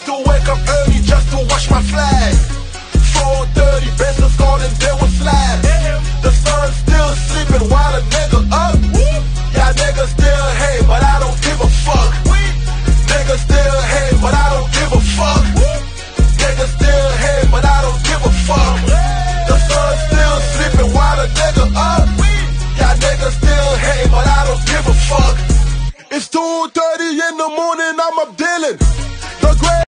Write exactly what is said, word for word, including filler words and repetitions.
to wake up early just to wash my flag. four thirty, business called and there was slab. The sun's still sleeping while a nigga up. Yeah, niggas still hate, but I don't give a fuck. Niggas still hate, but I don't give a fuck. Niggas still hate, but I don't give a fuck. The sun's still sleeping while a nigga up. Yeah, niggas still hate, but I don't give a fuck. It's two thirty in the morning, I'm up dealing. The great